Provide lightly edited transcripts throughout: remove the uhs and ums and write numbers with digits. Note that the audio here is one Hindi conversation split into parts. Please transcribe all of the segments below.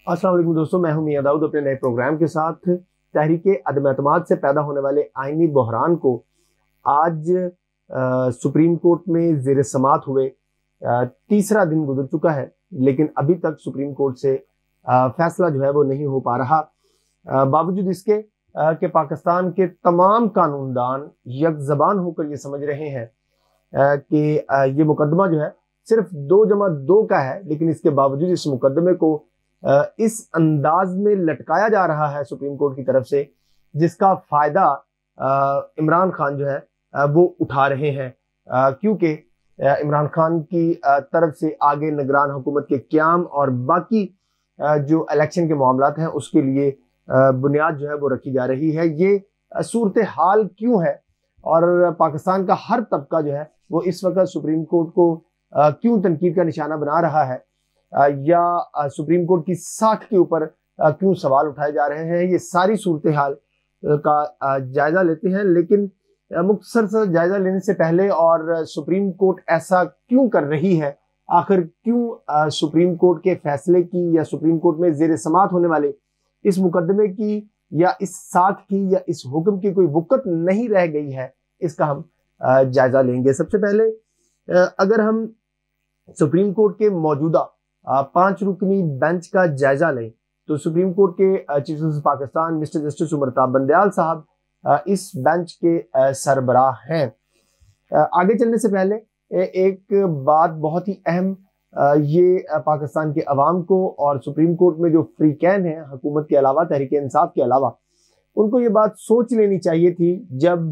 अस्सलाम वालेकुम दोस्तों, मैं हूं मियां दाऊद अपने नए प्रोग्राम के साथ। तहरीके अदम एतमाद से पैदा होने वाले आईनी बहरान को आज सुप्रीम कोर्ट में जेर समात हुए तीसरा दिन गुजर चुका है, लेकिन अभी तक सुप्रीम कोर्ट से फैसला जो है वो नहीं हो पा रहा। बावजूद इसके कि पाकिस्तान के तमाम कानूनदान यकजबान होकर ये समझ रहे हैं कि ये मुकदमा जो है सिर्फ 2+2 का है, लेकिन इसके बावजूद इस मुकदमे को इस अंदाज में लटकाया जा रहा है सुप्रीम कोर्ट की तरफ से, जिसका फायदा इमरान खान जो है वो उठा रहे हैं, क्योंकि इमरान खान की तरफ से आगे निगरान हुकूमत के क़याम और बाकी जो इलेक्शन के मामलात हैं उसके लिए बुनियाद जो है वो रखी जा रही है। ये सूरत हाल क्यों है और पाकिस्तान का हर तबका जो है वो इस वक्त सुप्रीम कोर्ट को क्यों तनकीद का निशाना बना रहा है, या सुप्रीम कोर्ट की साख के ऊपर क्यों सवाल उठाए जा रहे हैं, ये सारी सूरत हाल का जायजा लेते हैं। लेकिन मुख्तसर सा जायजा लेने से पहले और सुप्रीम कोर्ट ऐसा क्यों कर रही है, आखिर क्यों सुप्रीम कोर्ट के फैसले की या सुप्रीम कोर्ट में जेर समात होने वाले इस मुकदमे की या इस साख की या इस हुक्म की कोई वक़्त नहीं रह गई है, इसका हम जायजा लेंगे। सबसे पहले अगर हम सुप्रीम कोर्ट के मौजूदा 5 रुकनी बेंच का जायजा लें तो सुप्रीम कोर्ट के chief justice Pakistan mister justice Umar Ata Bandial साहब इस बेंच के सरबराह हैं। आगे चलने से पहले एक बात बहुत ही अहम, ये पाकिस्तान के अवाम को और सुप्रीम कोर्ट में जो फ्रीकैन है हुकूमत के अलावा, तहरीक इंसाफ के अलावा, उनको ये बात सोच लेनी चाहिए थी जब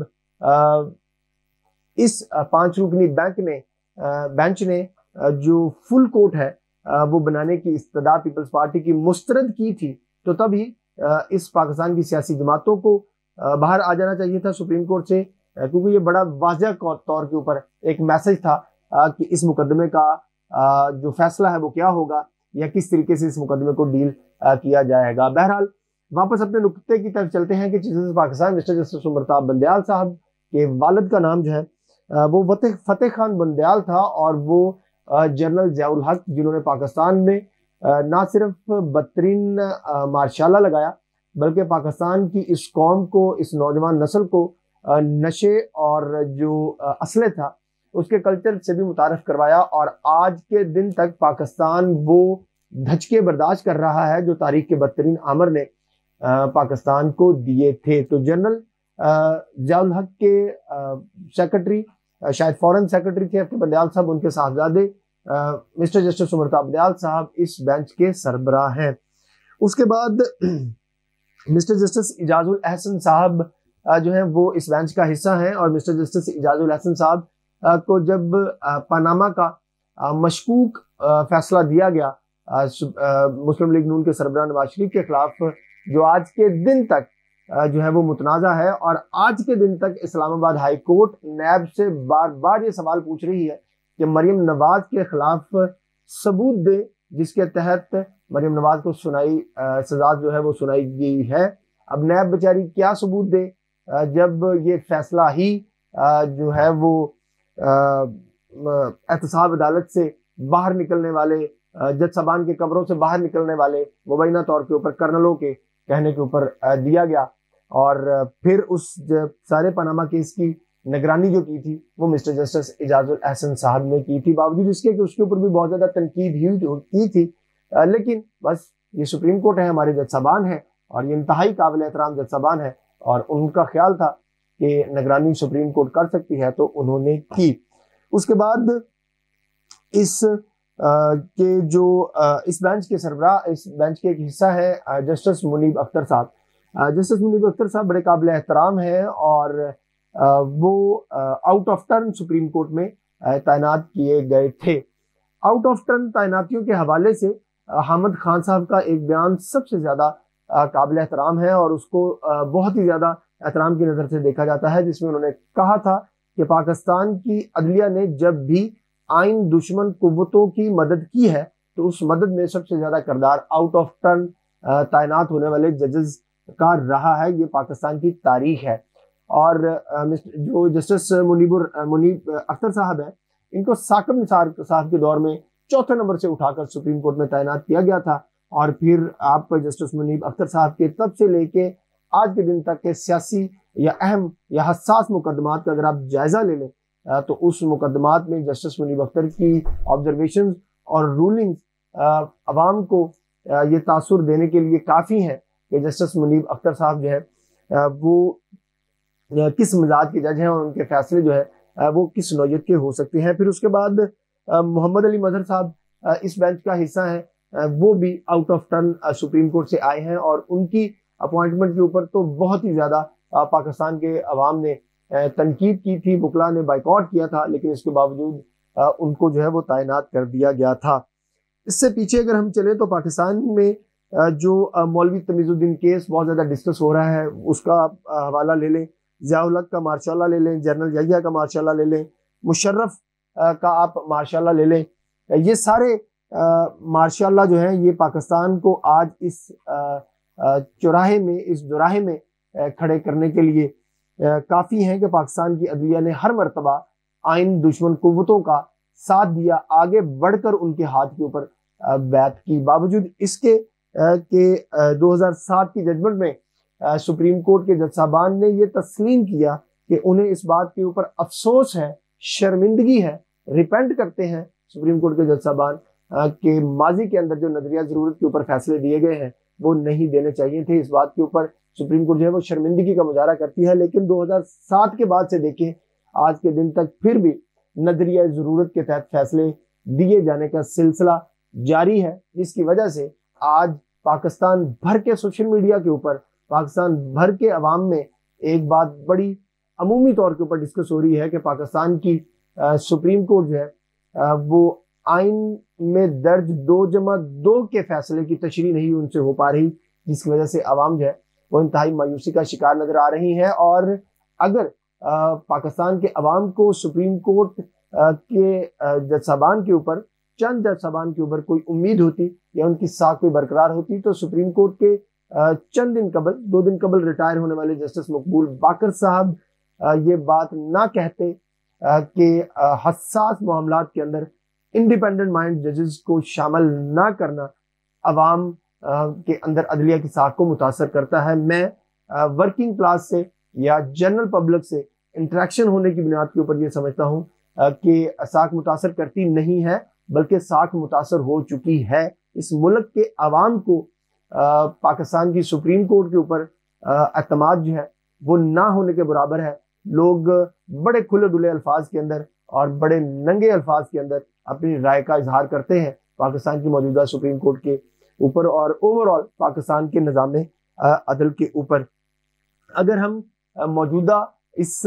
इस 5 रुकनी बेंच ने जो फुल कोर्ट है वो बनाने की इस्तदा पीपल्स पार्टी की मुस्तरद की थी, तो तभी इस पाकिस्तान की सियासी जमातों को बाहर आ जाना चाहिए था सुप्रीम कोर्ट से, क्योंकि ये बड़ा वाज़ह तौर के ऊपर एक मैसेज था कि इस मुकदमे का जो फैसला है वो क्या होगा या किस तरीके से इस मुकदमे को डील किया जाएगा। बहरहाल वापस अपने नुक्ते की तरफ चलते हैं कि chief justice Pakistan mister justice Umar Ata Bandial साहब के वालिद का नाम जो है वो फतेह खान बंदयाल था, और वो जनरल ज़ियाउल हक, जिन्होंने पाकिस्तान में ना सिर्फ बदतरीन मार्शाला लगाया बल्कि पाकिस्तान की इस कौम को, इस नौजवान नस्ल को नशे और जो असले था उसके कल्चर से भी मुतारफ करवाया, और आज के दिन तक पाकिस्तान वो धचके बर्दाश्त कर रहा है जो तारीख के बदतरीन आमर ने पाकिस्तान को दिए थे। तो जनरल ज़ियाउल हक के सेक्रेटरी, शायद फॉरेन सेक्रेटरी थे अपने बंदयाल साहब, उनके साहबजादे मिस्टर जस्टिस उमरताब बंदयाल साहब इस बेंच के सरबराह हैं। उसके बाद मिस्टर जस्टिस इजाजुल अहसन साहब जो है वो इस बेंच का हिस्सा हैं, और मिस्टर जस्टिस इजाजुल अहसन साहब को जब पनामा का मशकूक फैसला दिया गया मुस्लिम लीग नून के सरबराह नवाज शरीफ के खिलाफ, जो आज के दिन तक जो है वो मुतनाज़ा है, और आज के दिन तक इस्लामाबाद हाई कोर्ट नैब से बार बार ये सवाल पूछ रही है कि मरियम नवाज के खिलाफ सबूत दे, जिसके तहत मरियम नवाज को सजा जो है वो सुनाई गई है। अब नैब बेचारी क्या सबूत दे जब ये फैसला ही जो है वो एहतसाब अदालत से बाहर निकलने वाले, जज साहबान के कमरों से बाहर निकलने वाले मुबैना तौर के ऊपर कर्नलों के कहने के ऊपर दिया गया, और फिर उस सारे पनामा केस की निगरानी जो की थी वो मिस्टर जस्टिस इजाजुल अहसन साहब ने की थी, बावजूद इसके कि उसके ऊपर भी बहुत ज़्यादा तनकीद की थी। लेकिन बस ये सुप्रीम कोर्ट है, हमारे जज साहबान है, और ये इंतहाई काबिल एहतराम जज साहबान है, और उनका ख्याल था कि निगरानी सुप्रीम कोर्ट कर सकती है तो उन्होंने की। उसके बाद इस के जो इस बेंच के सरबराह, इस बेंच के एक हिस्सा है जस्टिस मुनीब अख्तर साहब। जस्टिस मुनीब अख्तर साहब बड़े काबिल एहतराम हैं, और वो out of turn supreme court में तैनात किए गए थे। आउट ऑफ टर्न तैनातियों के हवाले से हामिद खान साहब का एक बयान सबसे ज़्यादा काबिल एहतराम है, और उसको बहुत ही ज़्यादा एहतराम की नज़र से देखा जाता है, जिसमें उन्होंने कहा था कि पाकिस्तान की अदलिया ने जब भी आइन दुश्मन कुव्वतों की मदद की है तो उस मदद में सबसे ज़्यादा किरदार आउट ऑफ टर्न तैनात होने वाले जजेस का रहा है। ये पाकिस्तान की तारीख है। और जो जस्टिस मुनीब अख्तर साहब हैं, इनको साकिब निसार साहब के दौर में चौथे नंबर से उठाकर सुप्रीम कोर्ट में तैनात किया गया था, और फिर आप जस्टिस मुनीब अख्तर साहब के तब से लेके आज के दिन तक के सियासी या अहम या हसास मुकदमात का अगर आप जायजा ले लें तो उस मुकदमात में जस्टिस मुनीब अख्तर की ऑब्जर्वेशंस और रूलिंग्स अवाम को ये तासुर देने के लिए काफ़ी हैं कि जस्टिस मुनीब अख्तर साहब जो है वो किस मिजाज के जज हैं और उनके फैसले जो है वो किस नौयत के हो सकते हैं। फिर उसके बाद मोहम्मद अली मजहर साहब इस बेंच का हिस्सा हैं, वो भी out of turn supreme court से आए हैं और उनकी अपॉइंटमेंट के ऊपर तो बहुत ही ज़्यादा पाकिस्तान के अवाम ने तनकीद की थी, बुकला ने बाइकआउट किया था, लेकिन इसके बावजूद उनको जो है वो तैनात कर दिया गया था। इससे पीछे अगर हम चले तो पाकिस्तान में जो मौलवी तमीजुद्दीन केस बहुत ज़्यादा डिस्कस हो रहा है, उसका हवाला ले लें, ज़ियाउल हक का मार्शाल्लाह ले लें, जनरल यहिया का मार्शाल्लाह ले लें, मुशर्रफ का आप मार्शाल्लाह ले लें, ये सारे मार्शाल्लाह जो है ये पाकिस्तान को आज इस चौराहे में, इस दुराहे में खड़े करने के लिए काफ़ी हैं कि पाकिस्तान की अदलिया ने हर मरतबा आइन दुश्मन कुव्वतों का साथ दिया, आगे बढ़कर उनके हाथ के ऊपर बैत की। बावजूद इसके कि 2007 की जजमेंट में सुप्रीम कोर्ट के जज साहबान ने ये तस्लीम किया कि उन्हें इस बात के ऊपर अफसोस है, शर्मिंदगी है, रिपेंट करते हैं सुप्रीम कोर्ट के जज साहबान के माजी के अंदर जो नजरिया जरूरत के ऊपर फैसले दिए गए हैं वो नहीं देने चाहिए थे। इस बात के ऊपर सुप्रीम कोर्ट जो है वो शर्मिंदगी का मुजाहरा करती है, लेकिन 2007 के बाद से देखें आज के दिन तक फिर भी नजरिया जरूरत के तहत फैसले दिए जाने का सिलसिला जारी है, जिसकी वजह से आज पाकिस्तान भर के सोशल मीडिया के ऊपर, पाकिस्तान भर के अवाम में एक बात बड़ी अमूमी तौर के ऊपर डिस्कस हो रही है कि पाकिस्तान की सुप्रीम कोर्ट जो है वो आइन में दर्ज 2+2 के फैसले की तशरीह नहीं उनसे हो पा रही, जिसकी वजह से अवाम जो है वो इंतहाई मायूसी का शिकार नजर आ रही है। और अगर पाकिस्तान के अवाम को सुप्रीम कोर्ट के जज साहबान के ऊपर, चंद जज साहबान के ऊपर कोई उम्मीद होती या उनकी साख कोई बरकरार होती तो सुप्रीम कोर्ट के चंद दिन कबल, 2 दिन कबल रिटायर होने वाले जस्टिस मकबूल बाकर साहब ये बात ना कहते कि हसास मामलात के अंदर इंडिपेंडेंट माइंड जजेस को शामिल ना करना अवाम के अंदर अदलिया की साख को मुतासर करता है। मैं वर्किंग क्लास से या जनरल पब्लिक से इंटरेक्शन होने की बुनियाद के ऊपर ये समझता हूँ कि साख मुतासर करती नहीं है, बल्कि साख मुतासर हो चुकी है। इस मुल्क के अवाम को पाकिस्तान की सुप्रीम कोर्ट के ऊपर एतमाद जो है वो ना होने के बराबर है। लोग बड़े खुले डुले अल्फाज के अंदर और बड़े नंगे अल्फाज के अंदर अपनी राय का इजहार करते हैं पाकिस्तान की मौजूदा सुप्रीम कोर्ट के ऊपर और ओवरऑल पाकिस्तान के निज़ाम अदल के ऊपर। अगर हम मौजूदा इस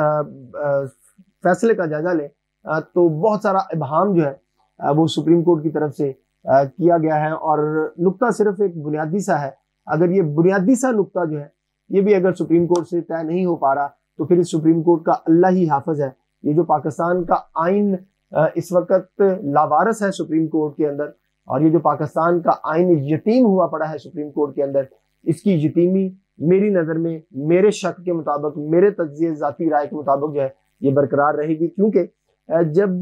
फैसले का जायजा लें तो बहुत सारा इबहाम जो है वो सुप्रीम कोर्ट की तरफ से किया गया है और नुक्ता सिर्फ एक बुनियादी सा है। अगर ये बुनियादी सा नुक्ता जो है ये भी अगर सुप्रीम कोर्ट से तय नहीं हो पा रहा तो फिर इस सुप्रीम कोर्ट का अल्लाह ही हाफिज है। ये जो पाकिस्तान का आइन इस वक्त लावारस है सुप्रीम कोर्ट के अंदर, और ये जो पाकिस्तान का आइन यतीम हुआ पड़ा है सुप्रीम कोर्ट के अंदर, इसकी यतीमी मेरी नज़र में, मेरे शक के मुताबिक, मेरे तज्जिए ज़ाती राय के मुताबिक जो है ये बरकरार रहेगी। क्योंकि जब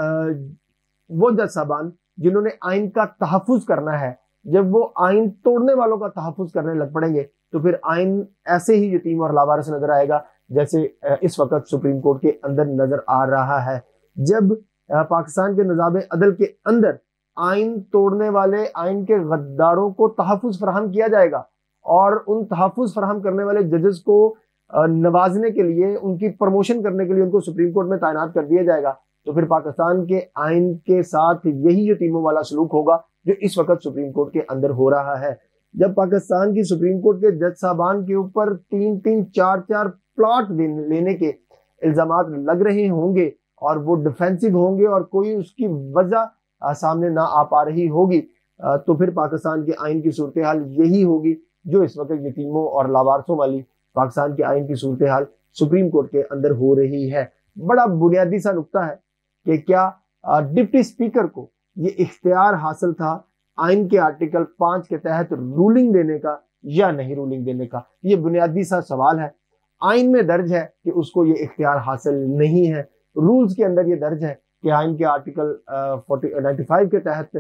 वो जज साहबान जिन्होंने आइन का तहफ़्फ़ुज़ करना है, जब वो आइन तोड़ने वालों का तहफ़्फ़ुज़ करने लग पड़ेंगे तो फिर आइन ऐसे ही यतीम और लावारिस नजर आएगा जैसे इस वक्त सुप्रीम कोर्ट के अंदर नजर आ रहा है। जब पाकिस्तान के निज़ाम अदल के अंदर आइन तोड़ने वाले, आइन के गद्दारों को तहफ़्फ़ुज़ फराहम किया जाएगा और उन तहफ़्फ़ुज़ फराहम करने वाले जजेस को नवाजने के लिए, उनकी प्रमोशन करने के लिए उनको सुप्रीम कोर्ट में तैनात कर दिया जाएगा, तो फिर पाकिस्तान के आइन के साथ यही यतीमों वाला सलूक होगा जो इस वक्त सुप्रीम कोर्ट के अंदर हो रहा है। जब पाकिस्तान की सुप्रीम कोर्ट के जज साहबान के ऊपर 3-3, 4-4 प्लॉट लेने के इल्जामात लग रहे होंगे और वो डिफेंसिव होंगे और कोई उसकी वजह सामने ना आ पा रही होगी, तो फिर पाकिस्तान के आइन की सूरत हाल यही होगी जो इस वक्त यतीमों और लावारसों वाली पाकिस्तान के आइन की सूरत हाल सुप्रीम कोर्ट के अंदर हो रही है। बड़ा बुनियादी सा नुकता है कि क्या डिप्टी स्पीकर को ये इख्तियार हासिल था आइन के आर्टिकल 5 के तहत रूलिंग देने का या नहीं रूलिंग देने का। ये बुनियादी सा सवाल है। आइन में दर्ज है कि उसको ये इख्तियार हासिल नहीं है, रूल्स के अंदर ये दर्ज है कि आइन के आर्टिकल 95 के तहत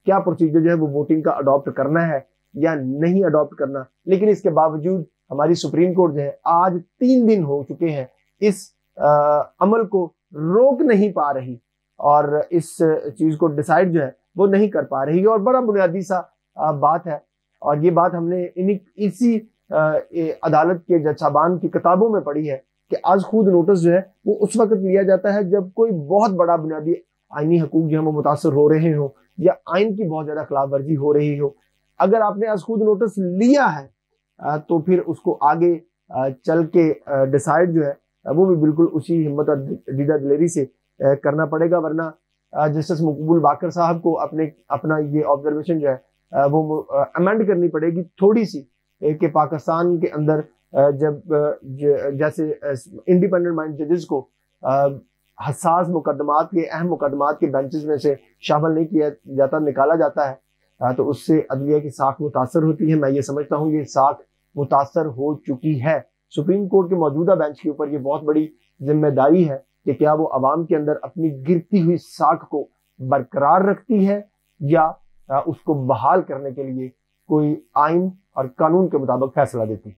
क्या प्रोसीजर जो है वो वोटिंग का अडॉप्ट करना है या नहीं अडॉप्ट करना। लेकिन इसके बावजूद हमारी सुप्रीम कोर्ट जो है आज 3 दिन हो चुके हैं इस अमल को रोक नहीं पा रही और इस चीज को डिसाइड जो है वो नहीं कर पा रही है। और बड़ा बुनियादी सा बात है, और ये बात हमने इसी अदालत के जज साहबान की किताबों में पढ़ी है कि आज खुद नोटिस जो है वो उस वक्त लिया जाता है जब कोई बहुत बड़ा बुनियादी आईनी हकूक जो है वो मुतासर हो रहे हो या आइन की बहुत ज्यादा खिलाफ वर्जी हो रही हो। अगर आपने आज खुद नोटिस लिया है तो फिर उसको आगे चल के डिसाइड जो है वो भी बिल्कुल उसी हिम्मत और दीदा दिलेरी से करना पड़ेगा, वरना जस्टिस मकबूल बाकर साहब को अपना ये ऑब्जर्वेशन जो है वो अमेंड करनी पड़ेगी थोड़ी सी कि पाकिस्तान के अंदर जब जैसे इंडिपेंडेंट माइंड जजेस को हसास मुकदमात के अहम मुकदमात के बेंचेस में से शामिल नहीं किया जाता, निकाला जाता है तो उससे अदलिया की साख मुतासर होती है। मैं ये समझता हूँ ये साख मुतासर हो चुकी है। सुप्रीम कोर्ट के मौजूदा बेंच के ऊपर ये बहुत बड़ी जिम्मेदारी है कि क्या वो अवाम के अंदर अपनी गिरती हुई साख को बरकरार रखती है या उसको बहाल करने के लिए कोई आइन और कानून के मुताबिक फैसला देती है।